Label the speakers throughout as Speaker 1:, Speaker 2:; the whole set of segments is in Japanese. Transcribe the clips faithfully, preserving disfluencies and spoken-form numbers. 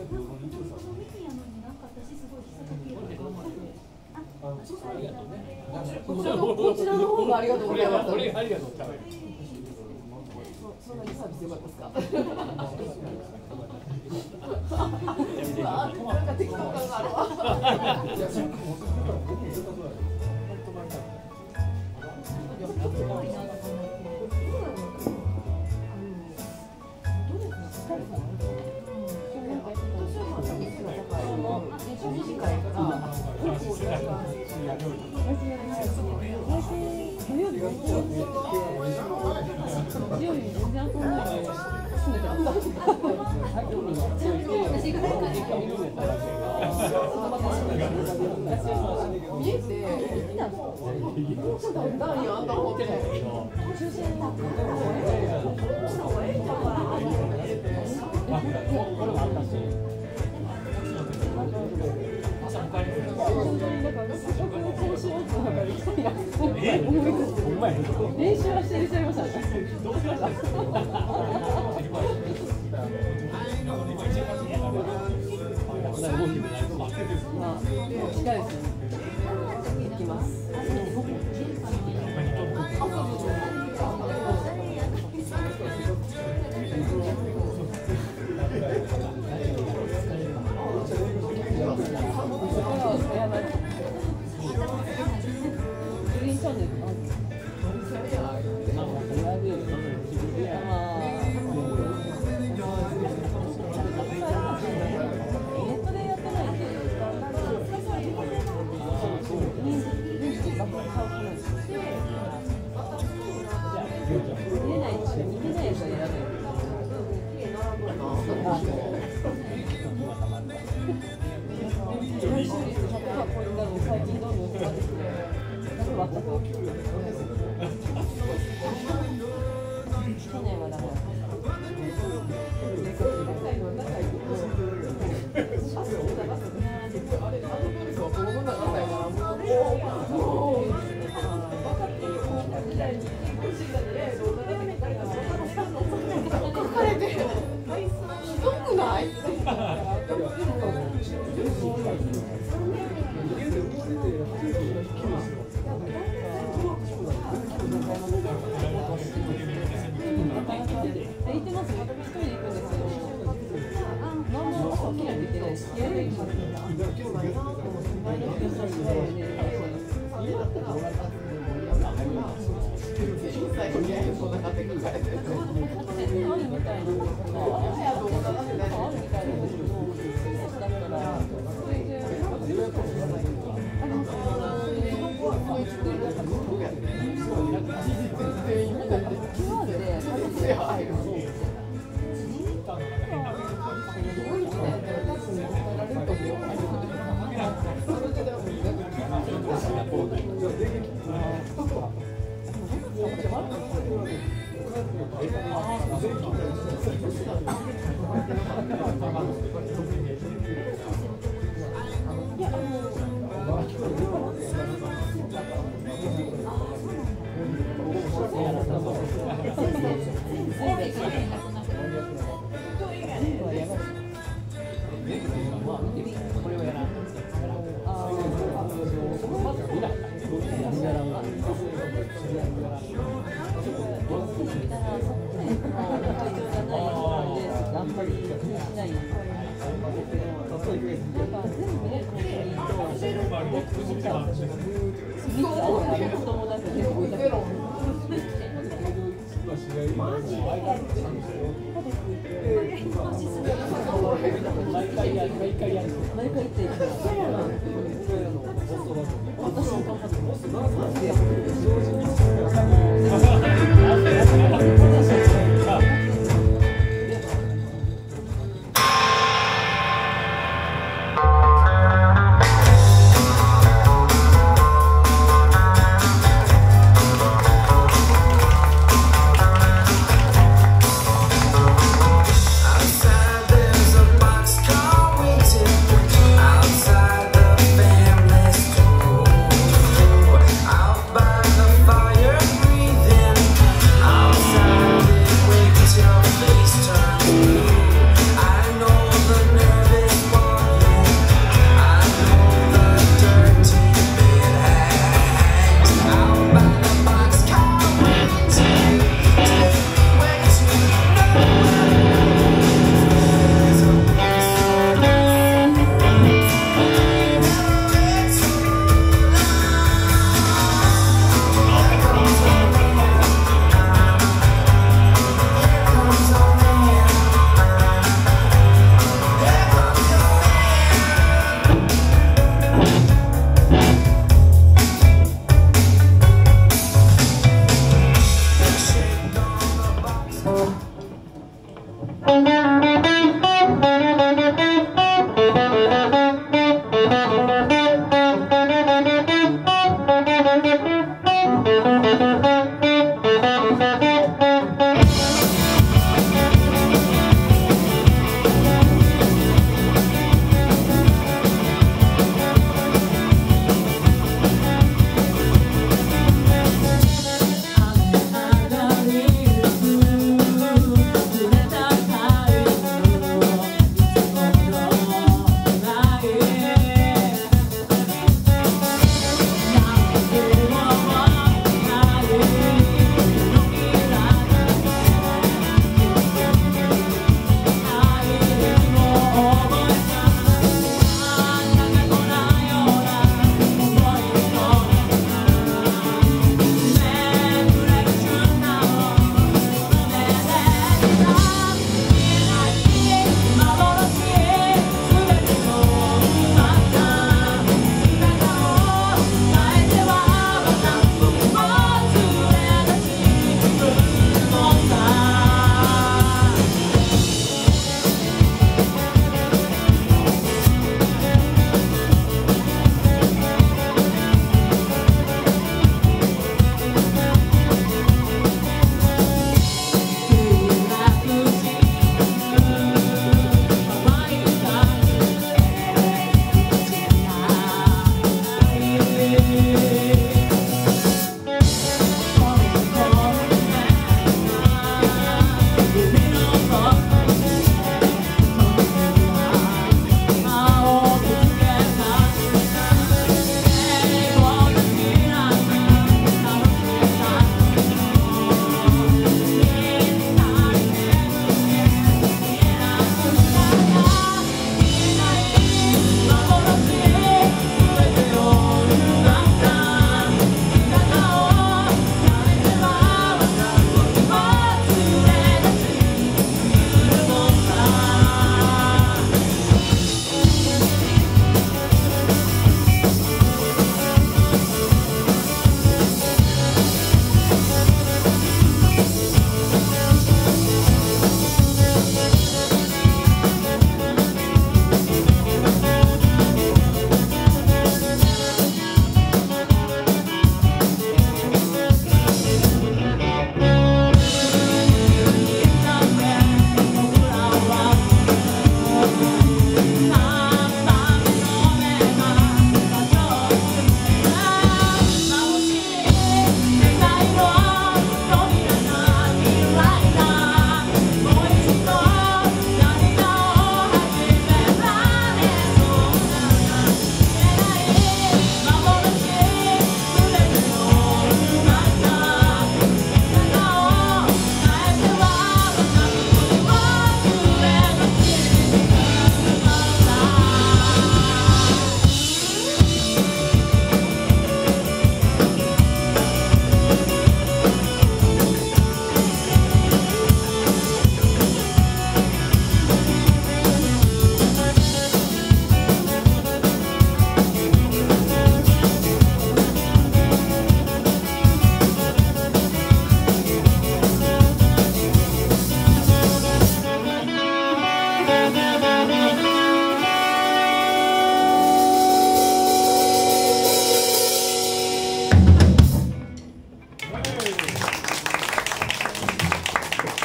Speaker 1: こちらの方がありがとうございます。
Speaker 2: これありがとう。
Speaker 1: そんなにサービス良かったですか。なんか適当感があるわ。見えて、何やあんな思ってない。練習はしてる人いましたね。まあ、近いですね。行きます。グリーンチャンネル。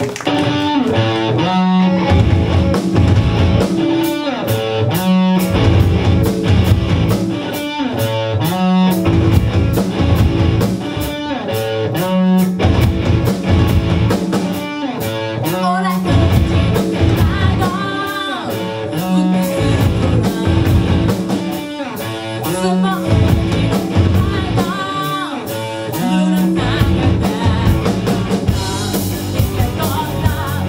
Speaker 2: 「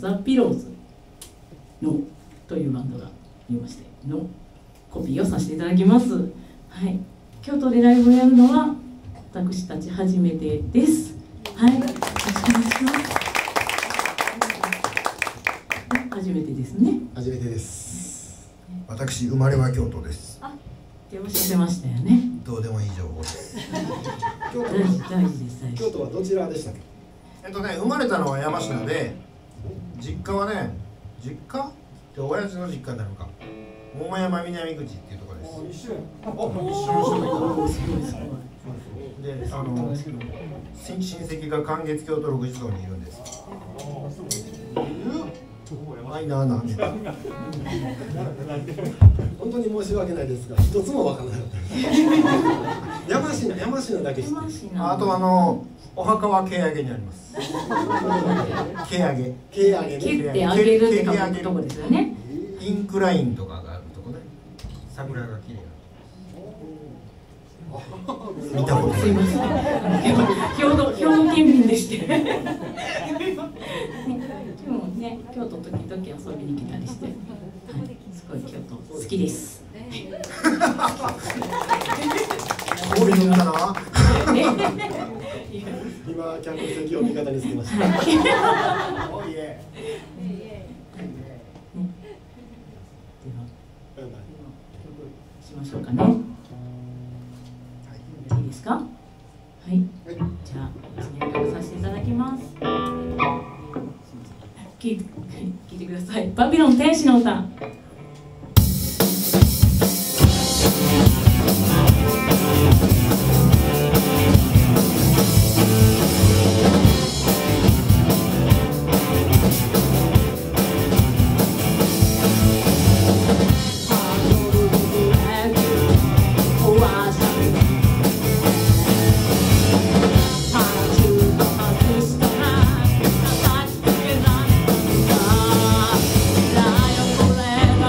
Speaker 2: ザ・ピローズのというバンドがいましてのコピーをさせていただきます。はい、京都でライブをやるのは私たち初めてです。はい、よろしくお願いします。初めてですね。
Speaker 3: 初めてです。私生まれは京都です。
Speaker 2: あ、っておっしゃってましたよね。
Speaker 3: どうでもいい情報です。京都
Speaker 2: 大事大事です。
Speaker 3: 京都はどちらでしたっけ？えっとね、生まれたのは山科で、実家はね、実家って親父の実家になるか。桃山南口っていうところです。一緒や。あ、一緒の人がいた。すごいすごい。で、あの親戚が関月京都六地蔵にいるんです。はいなあなあね。本当に申し訳ないですが、一つもわからなかった。山科、山科だけ知ってる。あとあのお墓は毛上げにあります。毛上げ。毛上げ。
Speaker 2: 毛ってあげるって書くとこですよね。
Speaker 3: インクラインとかがあるとこね。桜が綺麗な。見たことない。
Speaker 2: すいません。兵庫兵庫県民でして。でもね、京都時々遊びに来たりして、はい、すごい京都好きです。
Speaker 3: こういうのかな。
Speaker 4: 今客席を味方につけました。おいえ。
Speaker 2: しましょうかね。いいですか。はい。じゃあですね、曲させていただきます。聞いて、聞いてください。バビロン天使の歌。これ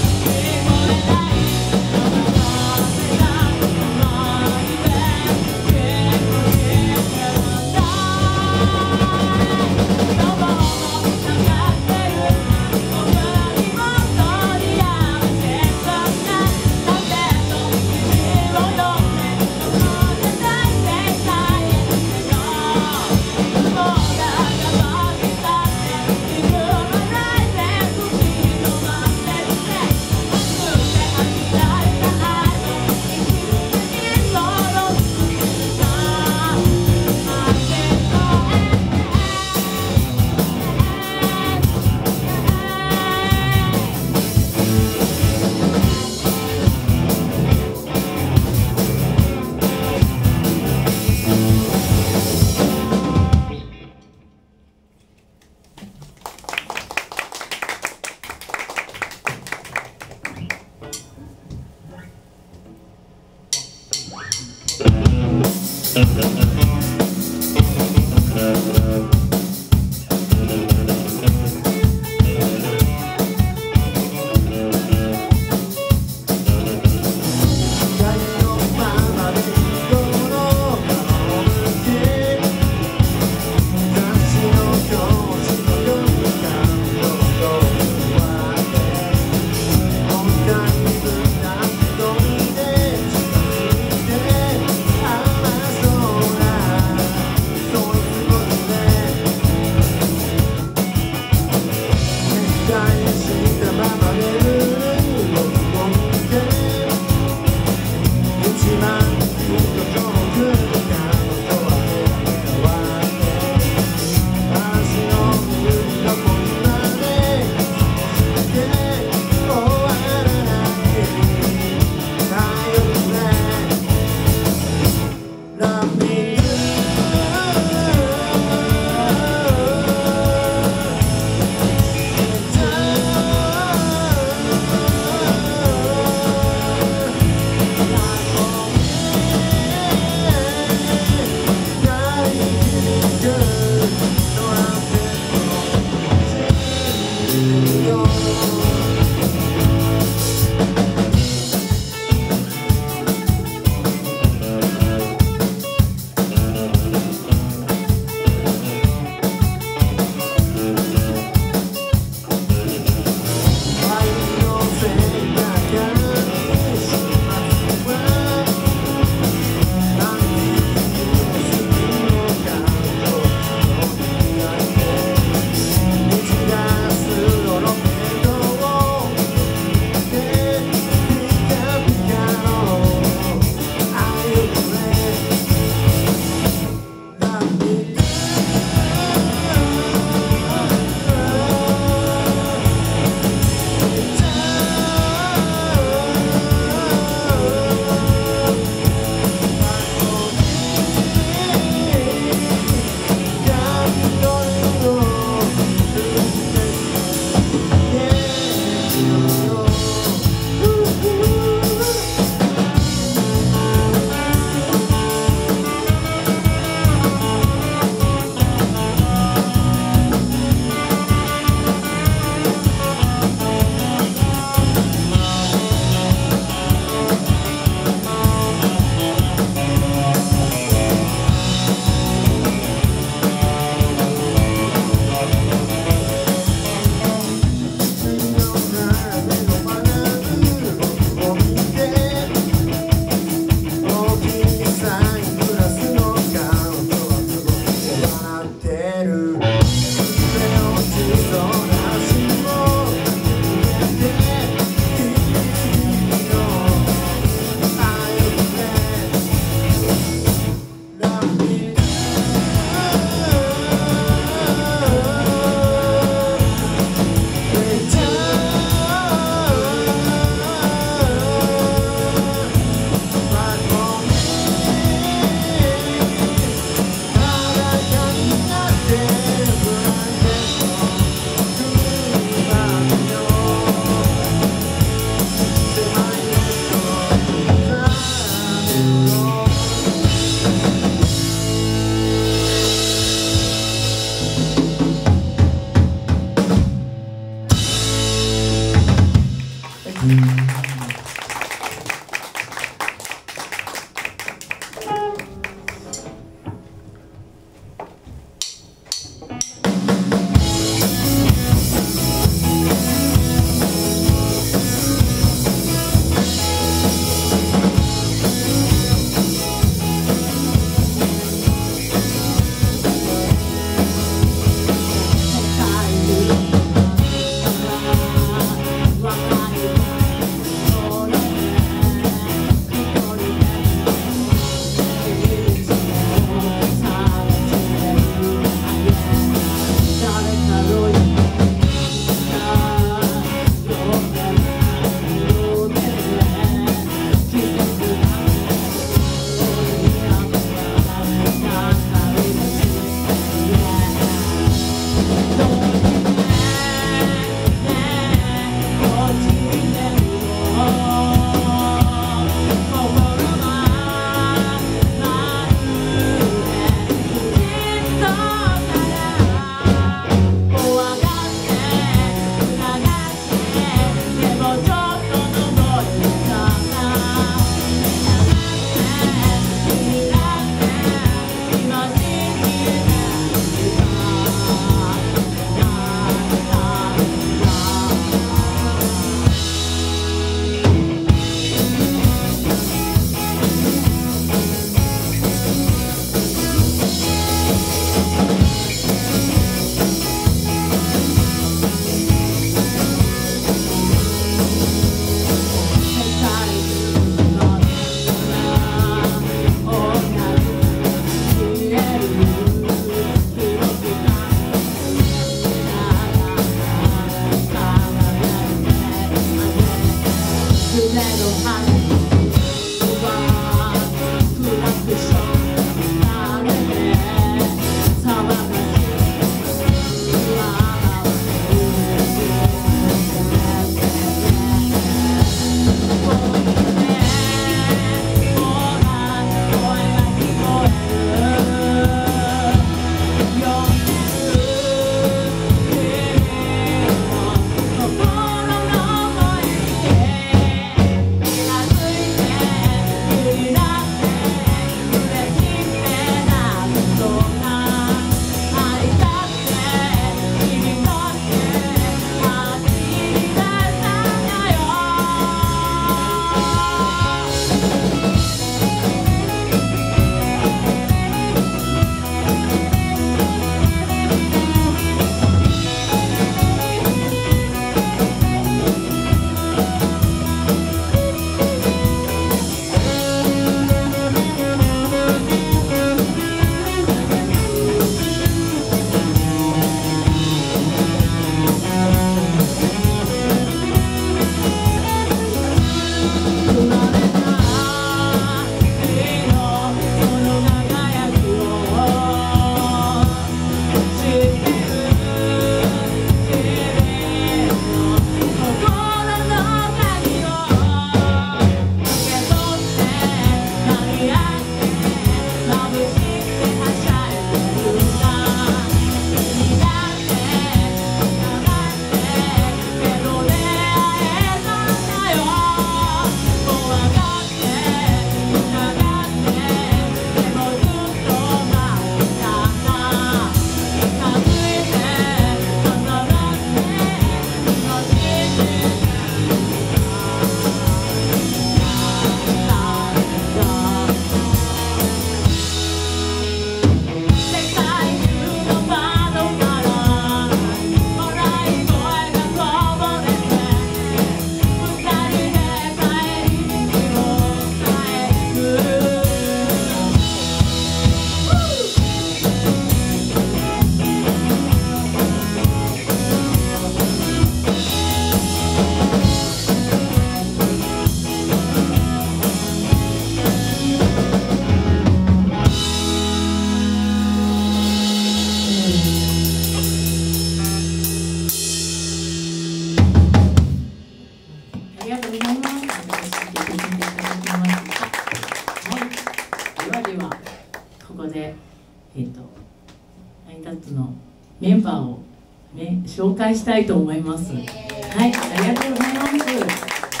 Speaker 2: メンバーを、ね、紹介したいと思います。はい、ありがとうございます。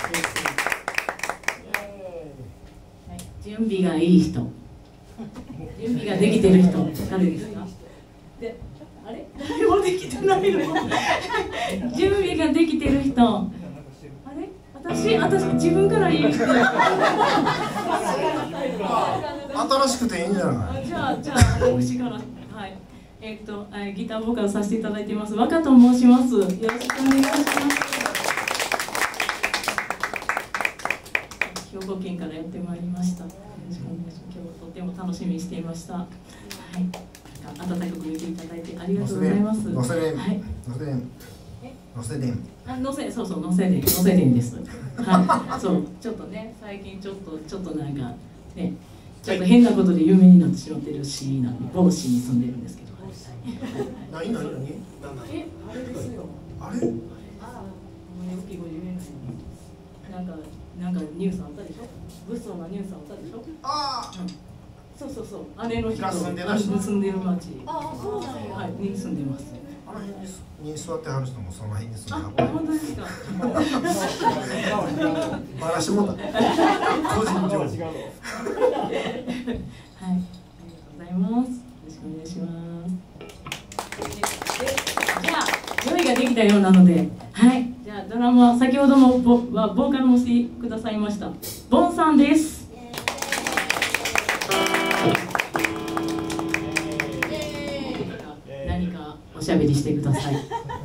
Speaker 2: がいい人、準備ができてる人、誰ですか？で、あれ？誰もできてないの？準備ができてる人、あれ？私、私自分から言う人。
Speaker 3: 新しくていいんじゃない？
Speaker 2: じゃあ、じゃあ、私から、はい、えっと、ギターボーカルさせていただいています。若と申します。よろしくお願いします。兵庫県からやってまいりました。よろしくお願いします。今日とても楽しみにしていました。はい、温かく見ていただいてありがとうございます。
Speaker 3: のせでん、
Speaker 2: はい、
Speaker 3: のせでん、のせでん。
Speaker 2: あ、のせ、そうそう、のせでん、のせでんです。はい、そう、ちょっとね、最近ちょっと、ちょっとなんか、ね。ちょっと変なことで有名になってしまってるし、なんで、某市に住んでるんですけど。
Speaker 3: なになになに？
Speaker 2: え、あれですよ。
Speaker 3: あれ？
Speaker 2: ああ、大きいごじゅうえんなんか、なんかニュースあったでしょ。物騒なニュースあったでしょ。
Speaker 3: ああ、
Speaker 2: うん、そうそうそう、姉の人が
Speaker 3: 住んでない人、
Speaker 2: 住んでる町。
Speaker 1: ああ、そうなんや。
Speaker 2: はい、に住んでます。
Speaker 3: あの辺に座ってはる人もその辺に住んでは
Speaker 2: あ、
Speaker 3: る。
Speaker 2: 本当ですか。
Speaker 3: バラしてもうた。個人情報。
Speaker 2: はい、ありがとうございます。よろしくお願いします。じゃあ、用意ができたようなので、はい、じゃあドラマ先ほどもボはボーカルもしてくださいましたボンさんです。何かおしゃべりしてください。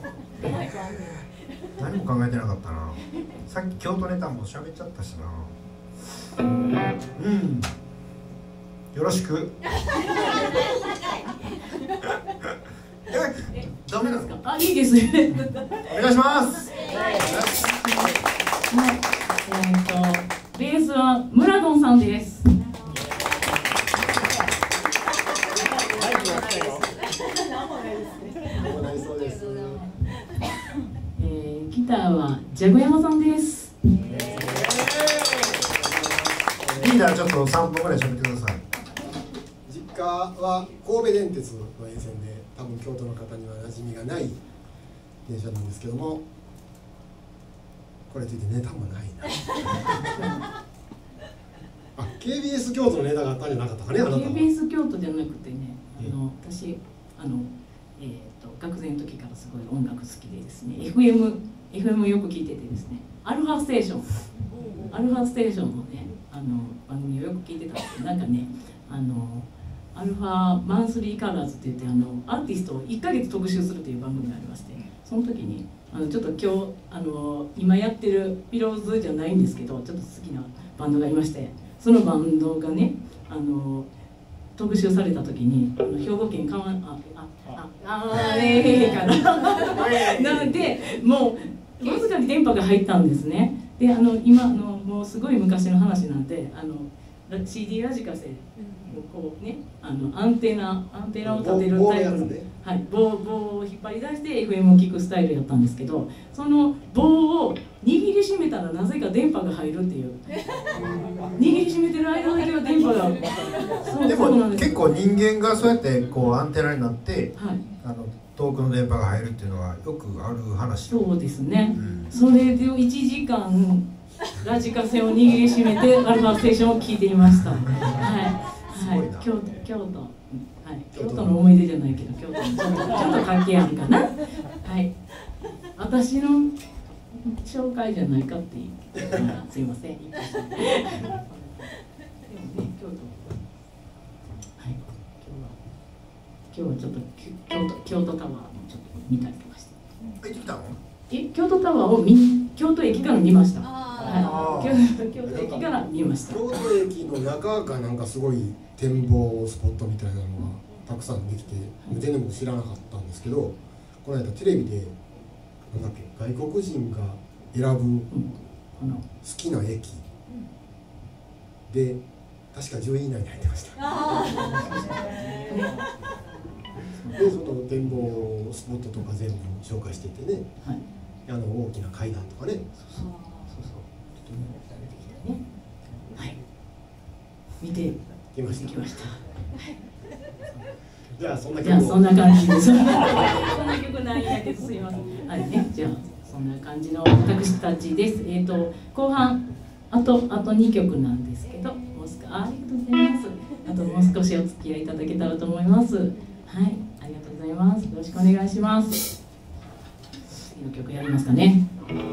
Speaker 3: 何も考えてなかったな。さっき京都ネタも喋っちゃったしな。うん。よろしく。え、ダメなんですか？
Speaker 2: あ、いいですね。
Speaker 3: お願いします。
Speaker 2: はい。えっとベースはムラゴンさんです。えー、ギターはジャグヤマさんです。
Speaker 3: リーダーちょっとさんぷんぐらい喋ってください。
Speaker 4: 実家は神戸電鉄の沿線で、多分京都の方には馴染みがない電車なんですけども、これについてネタもないな。あ、ケービーエス 京都のネタがあったんじゃなかったかね、あなたは。
Speaker 2: ケービーエス 京都じゃなくてね、あの私あの、えー、と学生の時からすごい音楽好きでですね、 エフエム エフエム よく聞いててですね、アルファステーションアルファステーションのね、あの番組をよく聞いてたんですけど、なんかね、あのアルファマンスリーカラーズって言って、あのアーティストをいっかげつ特集するという番組がありまして、その時にあのちょっと今日あの今やってるピローズじゃないんですけど、ちょっと好きなバンドがいまして、そのバンドがね、あの特集された時に、あの兵庫県かわああああれからなので、もうわずかに電波が入ったんですね。で、あの今あのもうすごい昔の話なんで、あの シーディー ラジカセをこうね、あのアンテナアンテナを立てるタイプの、はい、棒棒を引っ張り出して エフエム を聞くスタイルやったんですけど、その棒を握りしめたらなぜか電波が入るっていう。握りしめてる間だけは電波が。
Speaker 3: でも結構人間がそうやってこうアンテナになって、
Speaker 2: はい、
Speaker 3: あの遠くの電波が入るっていうのはよくある話。
Speaker 2: そうですね、
Speaker 3: うん、
Speaker 2: それでいちじかんラジカセを握りしめてアルファステーションを聞いていました。はい、はい、京都京都、はい、京都の思い出じゃないけど、京都のちょっとちょっと関係あるかな。はい、私の紹介じゃないかっていう、すいません。でもね、京都、はい、今日は今日はちょっと京都京都タワーもちょっと見たりとかして。
Speaker 3: 行ってきたの？
Speaker 2: え、京都タワーを見京都駅から見ました。
Speaker 1: あ
Speaker 2: はい、京都京都駅から見ました。
Speaker 4: 京都駅の中がなんかすごい展望スポットみたいなのがたくさんできて、全然も知らなかったんですけど、この間テレビでなんだっけ、外国人が選ぶ好きな駅で確かじゅうい以内に入ってました。で、その展望スポットとか全部紹介していてね、はい、あの大きな階段とかね。そうそうそうそう。
Speaker 2: ね、はい。見て
Speaker 4: きました。
Speaker 2: きました。
Speaker 4: じゃあそんな
Speaker 2: 曲。じゃあそんな感じです。そんな曲ないんだけどすいません。はいね。じゃあそんな感じの私たちです。えっと後半あとあとにきょくなんですけど、もますか？ありがとうございます。あともう少しお付き合いいただけたらと思います。はい、ありがとうございます。よろしくお願いします。次の曲やりますかね。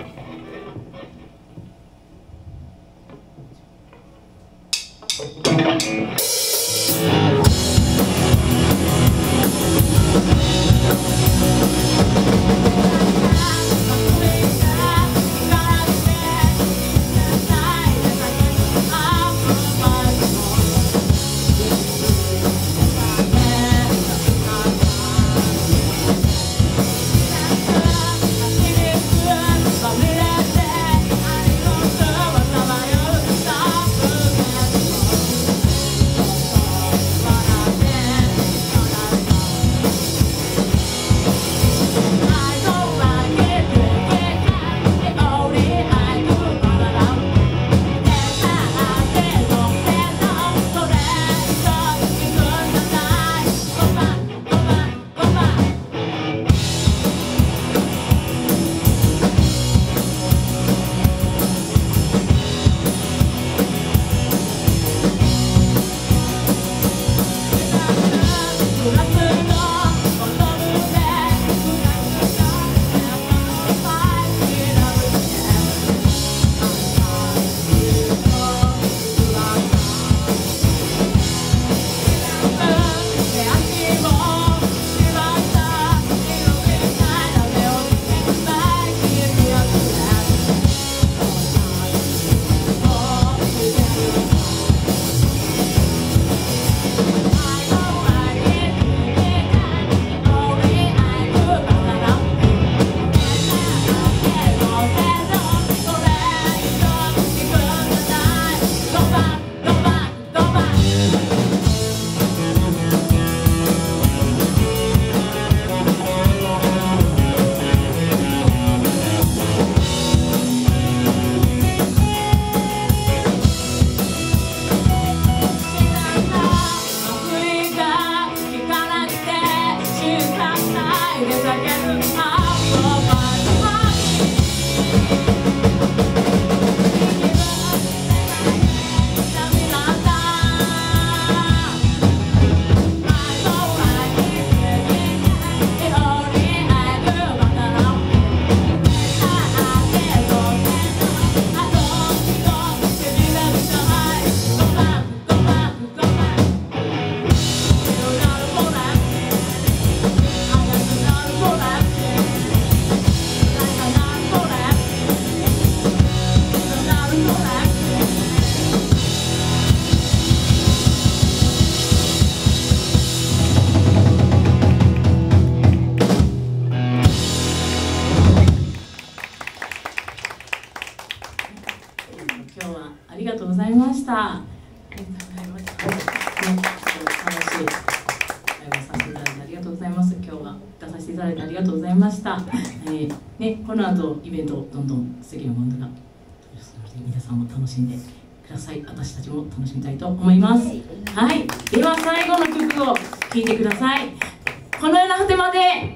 Speaker 2: ありがとうございました。ありがとうございました。ね、楽しい会話させていただいてありがとうございます。今日は出させていただいてありがとうございました。えー、ね、この後イベントどんどん素敵なものが皆さんも楽しんでください。私たちも楽しみたいと思います。はい、では最後の曲を聴いてください。この世の果てまで。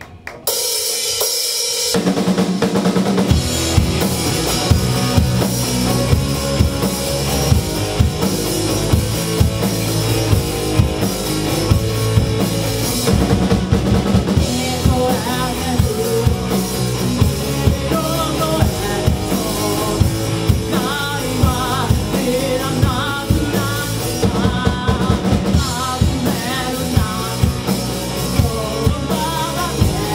Speaker 5: Oh,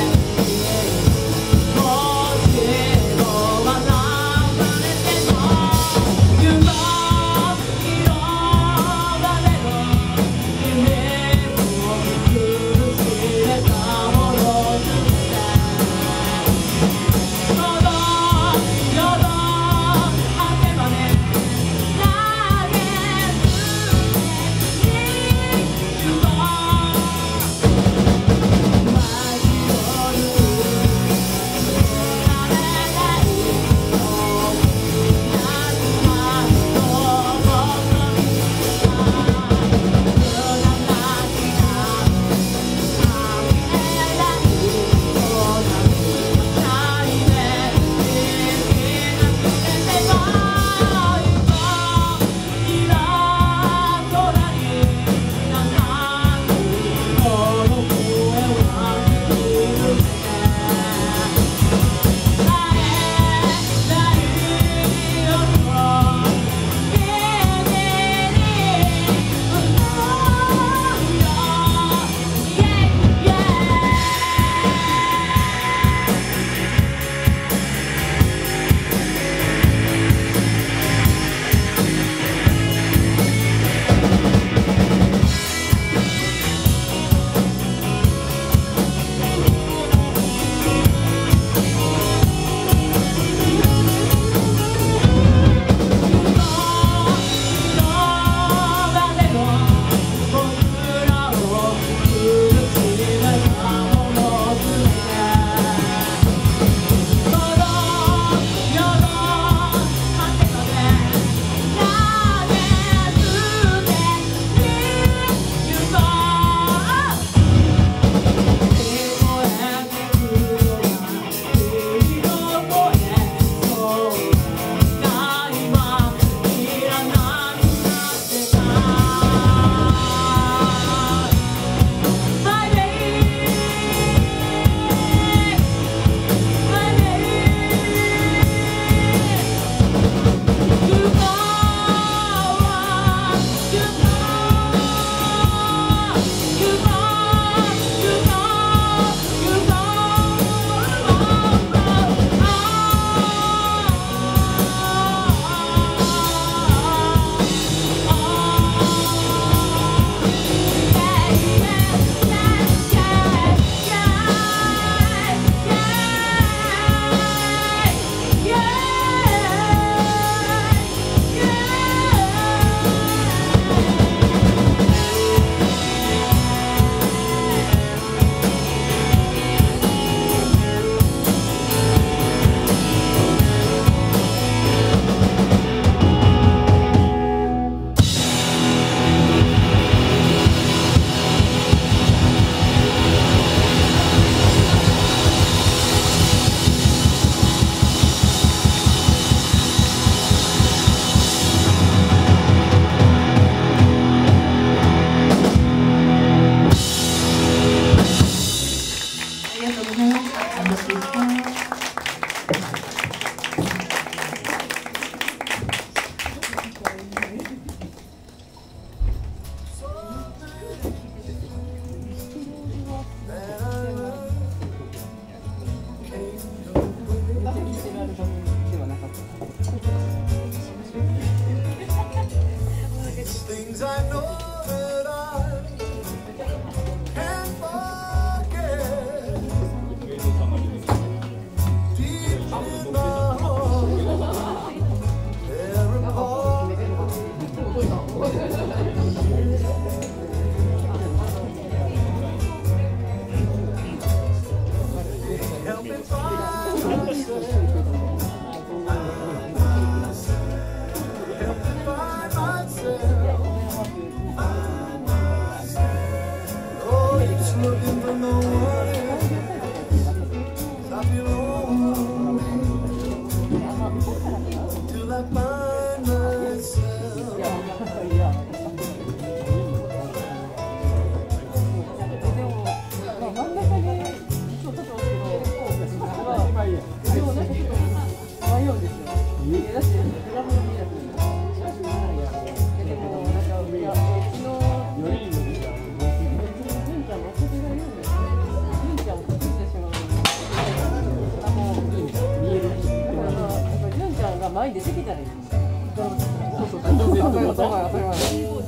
Speaker 1: 当たり前当たり前当たり前。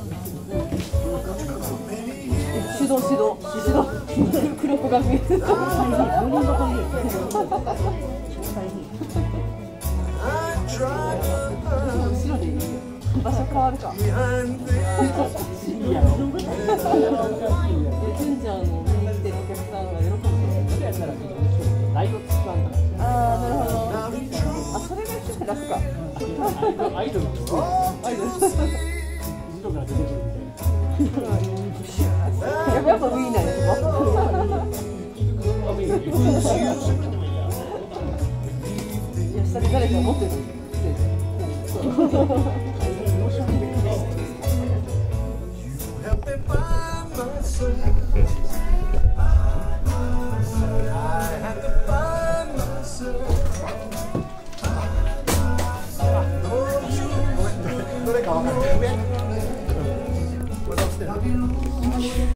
Speaker 1: 指導指導指導。黒子が見えてる。後ろでいい。場所変わるか。いや、純ちゃんの見に来てるお客さんが喜ぶ。ライブ使うんだ。ああ、なるほど。あ、それがちょっと楽か。アイドル。アイドル。後ろから出てくるみたいな。やっぱウィーナーです。いや、下で誰か持ってる。
Speaker 3: どれかわかる。